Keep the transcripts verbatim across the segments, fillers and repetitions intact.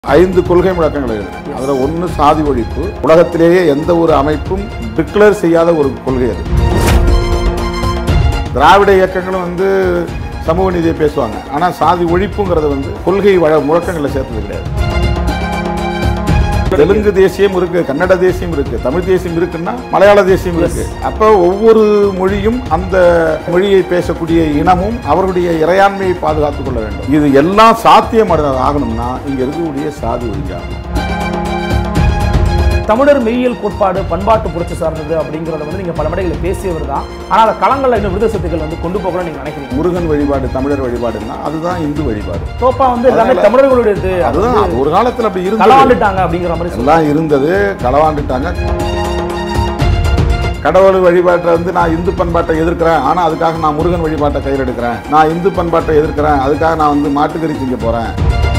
ஐந்து கொள்கை முழக்கங்கள் இருக்கு. அதுல ஒன்று சாதி ஒழிப்பு. உலகத்திலேயே எந்த ஒரு அமைப்பும் டிக்ளேர் செய்யாத ஒரு கொள்கை அது. திராவிட இயக்கங்களும் வந்து சமூக நீதியை பேசுவாங்க, ஆனா சாதி ஒழிப்புங்கிறது வந்து கொள்கை முழக்கங்களை சேர்த்தது கிடையாது. தெலுங்கு தேசியம் இருக்கு, கன்னட தேசியம் இருக்கு, தமிழ் தேசியம் இருக்குன்னா மலையாள தேசியம் இருக்கு. அப்ப ஒவ்வொரு மொழியும் அந்த மொழியை பேசக்கூடிய இனமும் அவர்களுடைய இறையாண்மையை பாதுகாத்துக் கொள்ள வேண்டும். இது எல்லாம் சாத்தியம் ஆகணும்னா இங்க இருக்கக்கூடிய சாதி ஒழிஞ்சாகும். தமிழர் மெய்யியல் கோட்பாடு பண்பாட்டு புரட்சி சார்ந்தது அப்படிங்கிறத வந்து நீங்க பல மடைகளில் பேசியவர் தான். ஆனால் அந்த களங்களில் இன்னும் விருது சத்துக்கள் வந்து கொண்டு போகலாம் நீங்க நினைக்கிறீங்க. முருகன் வழிபாடு தமிழர் வழிபாடுன்னா அதுதான் இந்து வழிபாடு. தோப்பா வந்து எல்லாமே தமிழர்களுடையது. அதுதான் ஒரு காலத்தில் அப்படி இருந்து களவாண்டுட்டாங்க அப்படிங்கிற மாதிரி எல்லாம் இருந்தது, களவாண்டுட்டாங்க. கடவுள் வழிபாட்டை வந்து நான் இந்து பண்பாட்டை எதிர்க்கிறேன், ஆனால் அதுக்காக நான் முருகன் வழிபாட்டை கையில் எடுக்கிறேன். நான் இந்து பண்பாட்டை எதிர்க்கிறேன், அதுக்காக நான் வந்து மாட்டுக்கறி திங்க போறேன்.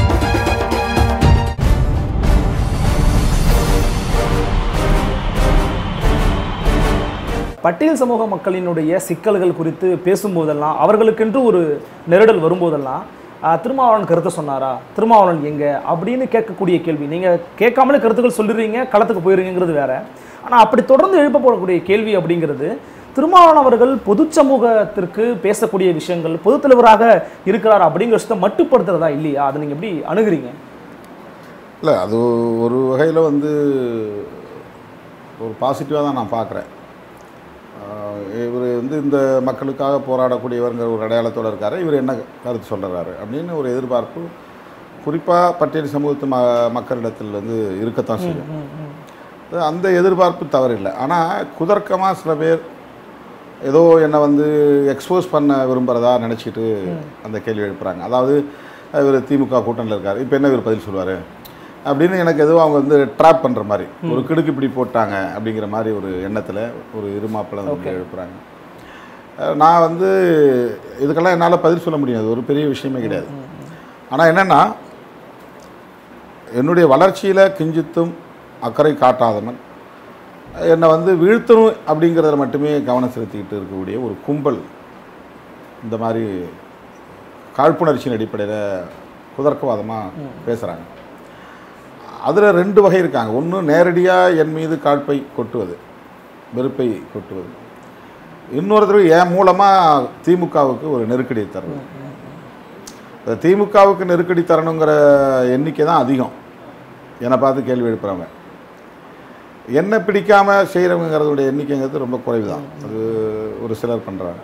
பட்டியல் சமூக மக்களினுடைய சிக்கல்கள் குறித்து பேசும்போதெல்லாம் அவர்களுக்கென்று ஒரு நெருடல் வரும்போதெல்லாம் திருமாவளவன் கருத்தை சொன்னாரா, திருமாவளவன் எங்க அப்படின்னு கேட்கக்கூடிய கேள்வி. நீங்க கேட்காமலே கருத்துக்கள் சொல்லிடுறீங்க, களத்துக்கு போயிருங்கிறது வேற. ஆனா அப்படி தொடர்ந்து எழுப்பப்படக்கூடிய கேள்வி அப்படிங்கிறது, திருமாவளவன் அவர்கள் பொது சமூகத்திற்கு பேசக்கூடிய விஷயங்கள், பொது தலைவராக இருக்கிறார் அப்படிங்கிற விஷயத்தை மட்டுப்படுத்துறதா இல்லையா? அதை நீங்க எப்படி அணுகுறீங்க? இல்லை, அது ஒரு வகையில் வந்து ஒரு பாசிட்டிவாக தான் நான் பார்க்குறேன். இவர் வந்து இந்த மக்களுக்காக போராடக்கூடியவருங்கிற ஒரு அடையாளத்தோடு இருக்கார். இவர் என்ன கருத்து சொல்கிறாரு அப்படின்னு ஒரு எதிர்பார்ப்பு குறிப்பாக பட்டியல் சமூகத்து ம மக்களிடத்தில் வந்து இருக்கத்தான் செய்யும். அந்த எதிர்பார்ப்பு தவறில்லை. ஆனால் குதர்க்கமாக சில பேர் ஏதோ என்னை வந்து எக்ஸ்போஸ் பண்ண விரும்புகிறதா நினச்சிட்டு அந்த கேள்வி எழுப்புறாங்க. அதாவது இவர் திமுக கூட்டணியில் இருக்கார், இப்போ என்ன இவர் பதில் சொல்லுவார் அப்படின்னு எனக்கு எதுவும் அவங்க வந்து ட்ராப் பண்ணுற மாதிரி, ஒரு கிடுக்கு இப்படி போட்டாங்க அப்படிங்கிற மாதிரி ஒரு எண்ணத்தில் ஒரு இருமாப்பில் வந்து எழுப்புறாங்க. நான் வந்து இதுக்கெல்லாம் என்னால் பதில் சொல்ல முடியாது, ஒரு பெரிய விஷயமே கிடையாது. ஆனால் என்னென்னா, என்னுடைய வளர்ச்சியில் கிஞ்சித்தும் அக்கறை காட்டாதவன் என்னை வந்து வீழ்த்தணும் அப்படிங்கிறத மட்டுமே கவனம் செலுத்திக்கிட்டு இருக்கக்கூடிய ஒரு கும்பல் இந்த மாதிரி காழ்ப்புணர்ச்சியின் அடிப்படையில் குதர்க்கவாதமாக பேசுகிறாங்க. அதில் ரெண்டு வகை இருக்காங்க. ஒன்று நேரடியாக என் மீது காழ்ப்பை கொட்டுவது, வெறுப்பை கொட்டுவது. இன்னொரு தடவை என் மூலமாக திமுகவுக்கு ஒரு நெருக்கடி தரணும். திமுகவுக்கு நெருக்கடி தரணுங்கிற எண்ணிக்கை தான் அதிகம் என்னை பார்த்து கேள்வி எழுப்புறவங்க. என்ன பிடிக்காமல் செய்கிறவங்கிறதுடைய எண்ணிக்கைங்கிறது ரொம்ப குறைவு தான். அது ஒரு சிலர் பண்ணுறாங்க.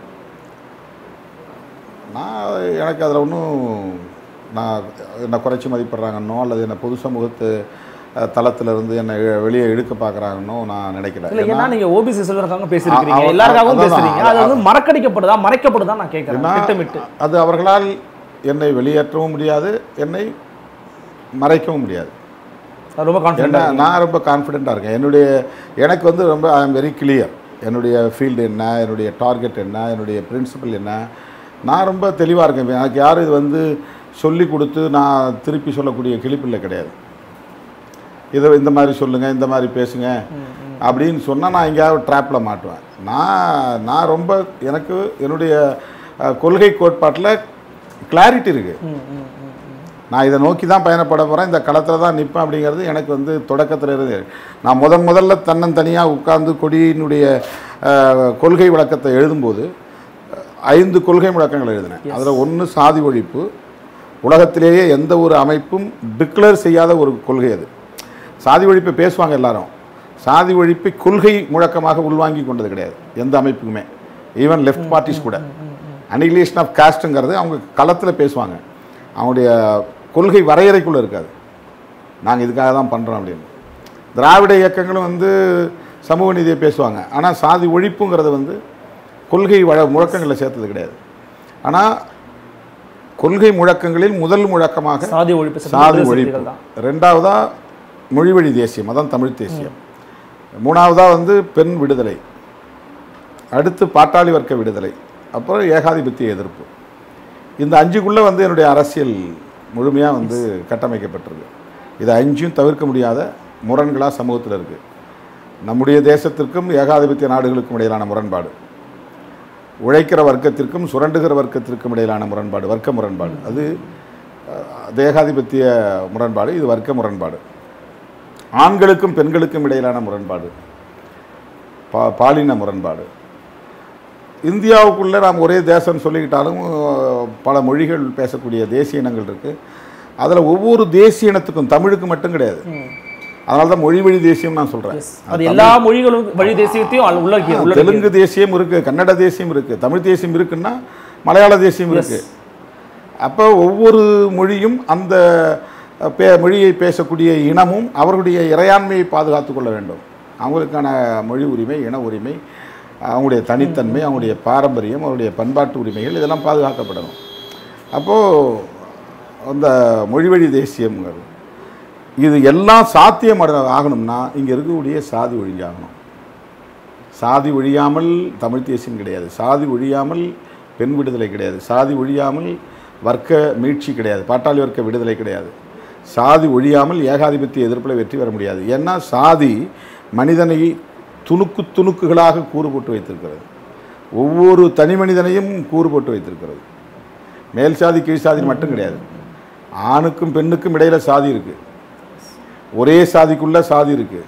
நான் எனக்கு அதில் ஒன்றும் நான் என்னை குறைச்சி மதிப்பிட்றாங்கன்னோ அல்லது என்னை பொது சமூகத்து தளத்திலிருந்து என்னை வெளியே இழுக்க பார்க்குறாங்கன்னோ நான் நினைக்கல. ஏன்னா நீங்கள் ஓபிசி செல்வதற்காக பேசியிருக்கீங்க, எல்லாருக்காகவும் பேசுறீங்க. அது வந்து மறக்கடிக்கப்படுதா மறைக்கப்படுதா நான் கேட்குறேன். அது அவர்களால் என்னை வெளியேற்றவும் முடியாது, என்னை மறைக்கவும் முடியாது. ரொம்ப கான்ஃபிடென்ட். நான் ரொம்ப கான்ஃபிடென்ட்டாக இருக்கேன். என்னுடைய எனக்கு வந்து ரொம்ப ஐ ஆம் வெரி கிளியர். என்னுடைய ஃபீல்டு என்ன, என்னுடைய டார்கெட் என்ன, என்னுடைய பிரின்சிபல் என்ன, நான் ரொம்ப தெளிவாக இருக்கேன். எனக்கு யாரும் இது வந்து சொல்லி கொடுத்து நான் திருப்பி சொல்லக்கூடிய கிளிப்பில்லை கிடையாது. இதை இந்த மாதிரி சொல்லுங்கள், இந்த மாதிரி பேசுங்க அப்படின்னு சொன்னால் நான் எங்கேயாவது ட்ராப்பில் மாட்டுவேன். நான் நான் ரொம்ப எனக்கு என்னுடைய கொள்கை கோட்பாட்டில் கிளாரிட்டி இருக்குது. நான் இதை நோக்கி தான் பயணப்பட போகிறேன், இந்த களத்தில் தான் நிற்பேன் அப்படிங்கிறது எனக்கு வந்து தொடக்கத்தில் இருந்து. நான் முதன் முதல்ல தன்னந்தனியாக உட்கார்ந்து கொடியினுடைய கொள்கை விளக்கத்தை எழுதும்போது ஐந்து கொள்கை முழக்கங்கள் எழுதினேன். அதில் ஒன்று சாதி ஒழிப்பு. உலகத்திலேயே எந்த ஒரு அமைப்பும் டிக்ளேர் செய்யாத ஒரு கொள்கை அது. சாதி ஒழிப்பை பேசுவாங்க எல்லாரும், சாதி ஒழிப்பை கொள்கை முழக்கமாக உள்வாங்கி கொண்டது கிடையாது எந்த அமைப்புக்குமே. ஈவன் லெஃப்ட் பார்ட்டிஸ் கூட அனிகிலேஷன் ஆஃப் காஸ்ட்டுங்கிறது அவங்க களத்தில் பேசுவாங்க, அவங்களுடைய கொள்கை வரையறைக்குள்ளே இருக்காது. நாங்கள் இதுக்காக தான் பண்ணுறோம் அப்படின்னு. திராவிட இயக்கங்களும் வந்து சமூக நீதியை பேசுவாங்க, ஆனால் சாதி ஒழிப்புங்கிறது வந்து கொள்கை வழ முழக்கங்களை சேர்த்தது கிடையாது. ஆனால் கொள்கை முழக்கங்களில் முதல் முழக்கமாக சாதி ஒழிப்பு, சாதி ஒழிப்பு. ரெண்டாவதா மொழிவழி தேசியம், அதான் தமிழ் தேசியம். மூணாவதா வந்து பெண் விடுதலை, அடுத்து பாட்டாளி வர்க்க விடுதலை, அப்புறம் ஏகாதிபத்திய எதிர்ப்பு. இந்த அஞ்சுக்குள்ளே வந்து என்னுடைய அரசியல் முழுமையாக வந்து கட்டமைக்கப்பட்டிருக்கு. இது அஞ்சும் தவிர்க்க முடியாத முரண்களாக சமூகத்தில் இருக்குது. நம்முடைய தேசத்திற்கும் ஏகாதிபத்திய நாடுகளுக்கும் இடையிலான முரண்பாடு, உழைக்கிற வர்க்கத்திற்கும் சுரண்டுகிற வர்க்கத்திற்கும் இடையிலான முரண்பாடு, வர்க்க முரண்பாடு. அது தேகாதிபத்திய முரண்பாடு, இது வர்க்க முரண்பாடு. ஆண்களுக்கும் பெண்களுக்கும் இடையிலான முரண்பாடு, பா பாலின முரண்பாடு. இந்தியாவுக்குள்ளே நாம் ஒரே தேசம்னு சொல்லிக்கிட்டாலும் பல மொழிகள் பேசக்கூடிய தேசிய இனங்கள் இருக்குது. அதில் ஒவ்வொரு தேசிய இனத்துக்கும், தமிழுக்கு மட்டும் கிடையாது, அதனால தான் மொழி வழி தேசியம் நான் சொல்கிறேன். அது எல்லா மொழிகளும் வழி தேசியத்தையும் உள்ள தெலுங்கு தேசியம் இருக்குது, கன்னட தேசியம் இருக்குது, தமிழ் தேசியம் இருக்குன்னா மலையாள தேசியம் இருக்குது. அப்போ ஒவ்வொரு மொழியும் அந்த பே மொழியை பேசக்கூடிய இனமும் அவர்களுடைய இறையாண்மையை பாதுகாத்து கொள்ள வேண்டும். அவங்களுக்கான மொழி உரிமை, இன உரிமை, அவங்களுடைய தனித்தன்மை, அவங்களுடைய பாரம்பரியம், அவருடைய பண்பாட்டு உரிமைகள் இதெல்லாம் பாதுகாக்கப்படணும். அப்போது அந்த மொழிவழி தேசியம்ங்கிறது இது எல்லாம் சாத்தியம் ஆகணும்னா இங்கே இருக்கக்கூடிய சாதி ஒழிஞ்சாகணும். சாதி ஒழியாமல் தமிழ் தேசியம் கிடையாது, சாதி ஒழியாமல் பெண் விடுதலை கிடையாது, சாதி ஒழியாமல் வர்க்க மீட்சி கிடையாது, பாட்டாளி வர்க்க விடுதலை கிடையாது, சாதி ஒழியாமல் ஏகாதிபத்திய எதிர்ப்பில் வெற்றி பெற முடியாது. ஏன்னா சாதி மனிதனை துணுக்கு துணுக்குகளாக கூறு போட்டு வைத்திருக்கிறது, ஒவ்வொரு தனி மனிதனையும் கூறு போட்டு வைத்திருக்கிறது. மேல் சாதி கீழ் சாதி மட்டும் கிடையாது, ஆணுக்கும் பெண்ணுக்கும் இடையில் சாதி இருக்குது, ஒரே சாதிக்குள்ளே சாதி இருக்குது.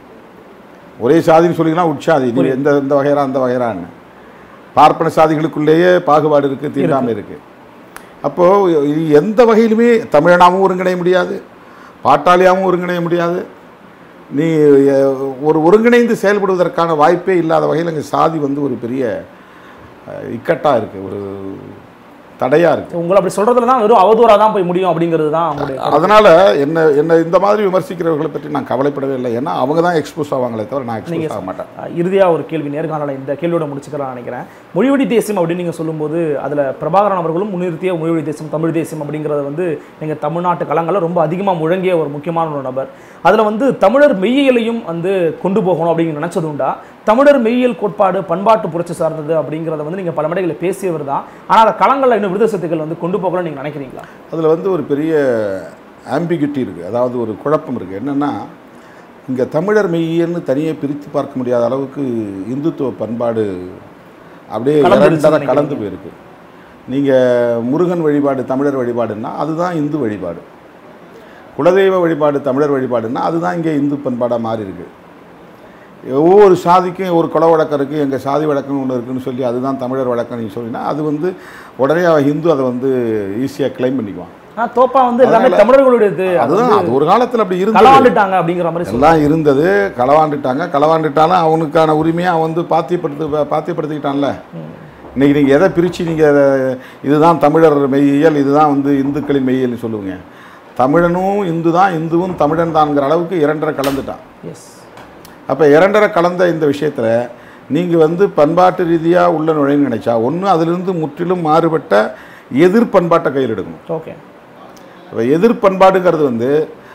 ஒரே சாதின்னு சொல்லிங்கன்னா உட்சாதி, நீ எந்த எந்த வகைரா அந்த வகைரான்னு. பார்ப்பன சாதிகளுக்குள்ளேயே பாகுபாடு இருக்குது, தீண்டாமை இருக்குது. அப்போது எந்த வகையிலுமே தமிழனாகவும் ஒருங்கிணைய முடியாது, பாட்டாளியாகவும் ஒருங்கிணைய முடியாது. நீ ஒரு ஒருங்கிணைந்து செயல்படுவதற்கான வாய்ப்பே இல்லாத வகையில் இங்கே சாதி வந்து ஒரு பெரிய இக்கட்டாக இருக்குது, ஒரு தடையாக இருக்குது. உங்களை அப்படி சொல்கிறதுல தான் வெறும் அவதூறாக தான் போய் முடியும் அப்படிங்கிறது தான். அதனால் என்ன என்ன இந்த மாதிரி விமர்சிக்கிறவர்களை பற்றி நான் கவலைப்படவே இல்லை. ஏன்னா அவங்க தான் எக்ஸ்போஸ் ஆவாங்களே தவிர நான் எக்ஸ்போஸ் ஆக மாட்டேன். இறுதியாக ஒரு கேள்வி, நேர்காணலை இந்த கேள்வியோட முடிச்சுக்கலாம் நினைக்கிறேன். மொழிவழி தேசியம் அப்படின்னு நீங்கள் சொல்லும்போது அதில் பிரபாகரன் அவர்களும் முன்னிறுத்திய மொழிவழி தேசியம், தமிழ் தேசியம் அப்படிங்கிறத வந்து நீங்கள் தமிழ்நாட்டு களங்களில் ரொம்ப அதிகமாக முழங்கிய ஒரு முக்கியமான ஒரு நபர். அதில் வந்து தமிழர் மெய்யியலையும் வந்து கொண்டு போகணும் அப்படிங்கிற நினச்சது உண்டா? தமிழர் மெய்யியல் கோட்பாடு பண்பாட்டு புரட்சி சார்ந்தது அப்படிங்கிறத வந்து நீங்கள் பல மேடைகளில் பேசியவர் தான். ஆனால் அந்த களங்களில் இன்னும் விடுதலை சக்திகள் வந்து கொண்டு போகணும்னு நீங்கள் நினைக்கிறீங்களா? அதில் வந்து ஒரு பெரிய ஆம்பிகிட்டி இருக்குது, அதாவது ஒரு குழப்பம் இருக்குது. என்னென்னா இங்கே தமிழர் மெய்யியல்னு தனியாக பிரித்து பார்க்க முடியாத அளவுக்கு இந்துத்துவ பண்பாடு அப்படியே இரண்டரை கலந்து போயிருக்கு. நீங்கள் முருகன் வழிபாடு தமிழர் வழிபாடுன்னா அதுதான் இந்து வழிபாடு, குலதெய்வ வழிபாடு தமிழர் வழிபாடுன்னா அதுதான் இங்கே இந்து பண்பாடாக மாறி இருக்குது. ஒவ்வொரு சாதிக்கும் ஒரு குல வழக்கம் இருக்குது, எங்கள் சாதி வழக்கம்னு ஒன்று இருக்குதுன்னு சொல்லி அதுதான் தமிழர் வழக்கம் நீங்கள் சொல்லினா அது வந்து உடனே ஹிந்து அதை வந்து ஈஸியாக கிளைம் பண்ணிக்குவான். தோப்பா வந்து எல்லாமே தமிழர்களுடையது, அதுதான் அது ஒரு காலத்தில் அப்படி இருந்து களவாண்டுட்டாங்க அப்படிங்கிற மாதிரி எல்லாம் இருந்தது. களவாண்டுட்டாங்க, களவாண்டுட்டாலும் அவனுக்கான உரிமையை அவன் வந்து பாத்தியப்படுத்து பாத்தியப்படுத்திக்கிட்டான்ல. இன்றைக்கி நீங்கள் எதை பிரித்து நீங்கள் இதுதான் தமிழர் மெய்யியல், இதுதான் வந்து இந்துக்களின் மெய்யியல்னு சொல்லுவீங்க. தமிழனும் இந்து தான், இந்துவும் தமிழன் தான்ங்கிற அளவுக்கு இரண்டரை கலந்துட்டான். எஸ். அப்போ இரண்டரை கலந்த இந்த விஷயத்தில் நீங்கள் வந்து பண்பாட்டு ரீதியாக உள்ள நுழைன்னு நினச்சா ஒன்று அதிலிருந்து முற்றிலும் மாறுபட்ட எதிர் பண்பாட்டை கையில் எடுக்கணும். ஓகே. இப்போ எதிர் பண்பாடுங்கிறது வந்து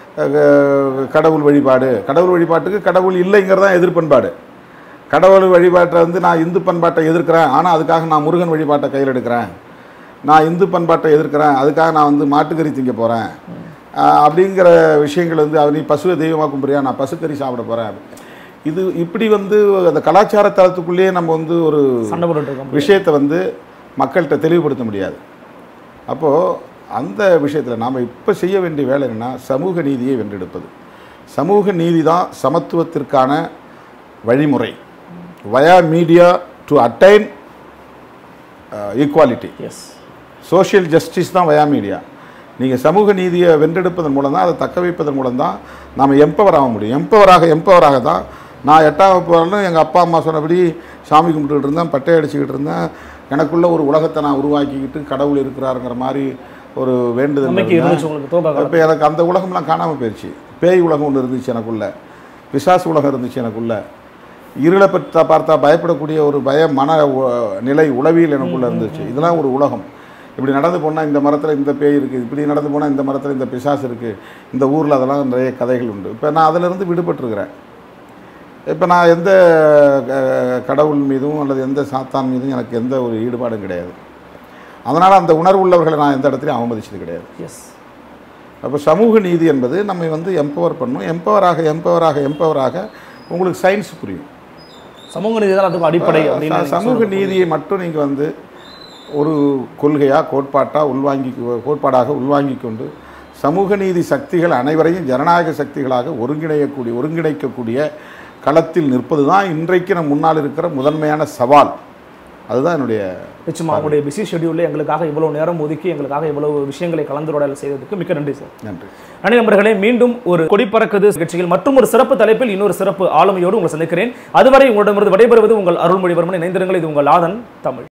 கடவுள் வழிபாடு, கடவுள் வழிபாட்டுக்கு கடவுள் இல்லைங்கிறது தான் எதிர் பண்பாடு. கடவுள் வழிபாட்டை வந்து நான் இந்து பண்பாட்டை எதிர்க்கிறேன், ஆனால் அதுக்காக நான் முருகன் வழிபாட்டை கையில் எடுக்கிறேன், நான் இந்து பண்பாட்டை எதிர்க்கிறேன் அதுக்காக நான் வந்து மாட்டுக்கறி திங்க போகிறேன் அப்படிங்கிற விஷயங்கள் வந்து நீ பசுவை தெய்வமாக கும்பிட்றியா, நான் பசுக்கறி சாப்பிட போகிறேன். இது இப்படி வந்து அந்த கலாச்சார தளத்துக்குள்ளேயே நம்ம வந்து ஒரு விஷயத்தை வந்து மக்கள்கிட்ட தெளிவுபடுத்த முடியாது. அப்போது அந்த விஷயத்தில் நாம் இப்போ செய்ய வேண்டிய வேலை என்னென்னா சமூக நீதியை வென்றெடுப்பது. சமூக நீதி தான் சமத்துவத்திற்கான வழிமுறை. Via media to attain equality. Yes. Social justice தான் வயா மீடியா. நீங்கள் சமூக நீதியை வென்றெடுப்பதன் மூலம் தான், அதை தக்க வைப்பதன் மூலம் தான் நாம் எம்பவர் ஆக முடியும். எம்பவராக எம்பவராக தான் நான் எட்டாம் வகுப்பு வரலும் எங்கள் அப்பா அம்மா சொன்னபடி சாமி கும்பிட்டுக்கிட்டு இருந்தேன், பட்டை அடிச்சுக்கிட்டு இருந்தேன், எனக்குள்ளே ஒரு உலகத்தை நான் உருவாக்கிக்கிட்டு கடவுள் இருக்கிறாருங்கிற மாதிரி ஒரு வேண்டுதல். இப்போ எனக்கு அந்த உலகம்லாம் காணாமல் போயிடுச்சு. பேய் உலகம் ஒன்று இருந்துச்சு எனக்குள்ளே, பிசாசு உலகம் இருந்துச்சு எனக்குள்ளே, இருளை பற்றி பார்த்தா பயப்படக்கூடிய ஒரு பய மன நிலை உளவியல் எனக்குள்ளே இருந்துச்சு. இதெல்லாம் ஒரு உலகம். இப்படி நடந்து போனால் இந்த மரத்தில் இந்த பேய் இருக்குது, இப்படி நடந்து போனால் இந்த மரத்தில் இந்த பிசாசு இருக்குது, இந்த ஊரில் அதெல்லாம் நிறைய கதைகள் உண்டு. இப்போ நான் அதிலிருந்து விடுபட்டுருக்கிறேன். இப்போ நான் எந்த கடவுள் மீதும் அல்லது எந்த சாத்தான் மீதும் எனக்கு எந்த ஒரு ஈடுபாடும் கிடையாது. அதனால் அந்த உணர்வு உள்ளவர்களை நான் எந்த இடத்துலையும் அவமதிச்சது கிடையாது. எஸ். அப்போ சமூக நீதி என்பது நம்மை வந்து எம்பவர் பண்ணணும். எம்பவராக எம்பவராக எம்பவராக உங்களுக்கு சயின்ஸ் புரியும். சமூக நீதி தான் அதுக்கு அடிப்படை. சமூக நீதியை மட்டும் நீங்கள் வந்து ஒரு கொள்கையாக கோட்பாட்டாக உள்வாங்கி கோட்பாடாக உள்வாங்கி கொண்டு சமூக நீதி சக்திகள் அனைவரையும் ஜனநாயக சக்திகளாக ஒருங்கிணையக்கூடிய ஒருங்கிணைக்கக்கூடிய களத்தில் நிற்பது தான் இன்றைக்கு நம் முன்னால் இருக்கிற முதன்மையான சவால். அதுதான் என்னுடைய நிச்சயமாக அவங்களுடைய பிஸி ஷெடியூலில் எங்களுக்காக இவ்வளோ நேரம் ஒதுக்கி எங்களுக்காக இவ்வளவு விஷயங்களை கலந்துரையாடல் செய்ததுக்கு மிக்க நன்றி சார். நன்றி. நன்றி நண்பர்களே. மீண்டும் ஒரு கொடி பறக்குது நிகழ்ச்சியில் மற்றும் ஒரு சிறப்பு தலைப்பில் இன்னொரு சிறப்பு ஆளுமையோடு உங்களை சந்திக்கிறேன். அதுவரை உங்களிடமிருந்து விடைபெறுவது உங்கள் அருள்மொழிவர்மன். இணைந்திருங்கள். இது உங்கள் ஆதன் தமிழ்.